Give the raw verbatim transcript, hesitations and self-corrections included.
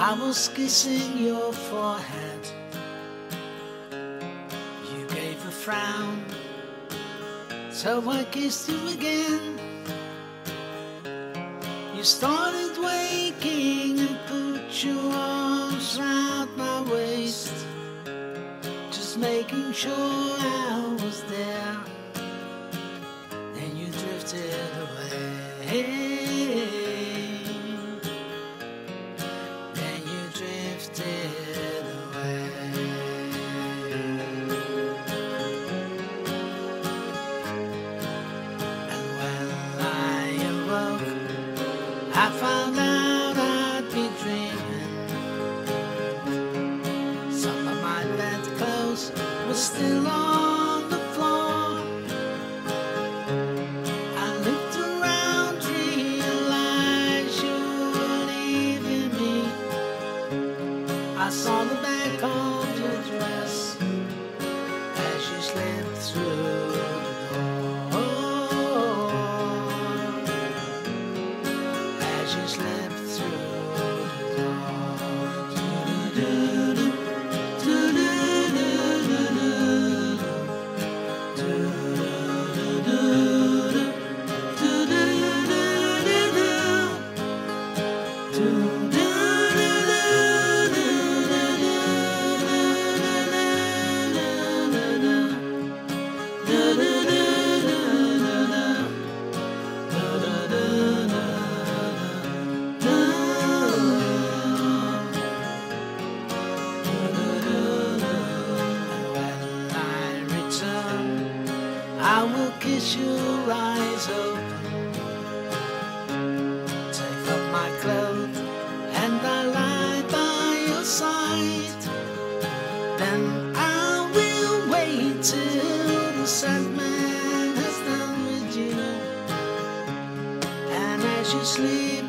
I was kissing your forehead. You gave a frown, so I kissed you again. You started waking and put your arms round my waist, just making sure I was there. Then you drifted away. Then you drifted away. And when I awoke, I found out I'd be dreaming. Some of my bed clothes were still on the floor. I looked around, realized you were leaving me. I saw the back of your dress as you slipped through the door. As you slipped through the door. Do-do-do-do, do-do-do-do-do, do-do-do-do, do-do-do-do-do, do-do-do-do-do. I will kiss your eyes open, take off my clothes, and I lie by your side. Then I will wait till the Sandman has done with you, and as you sleep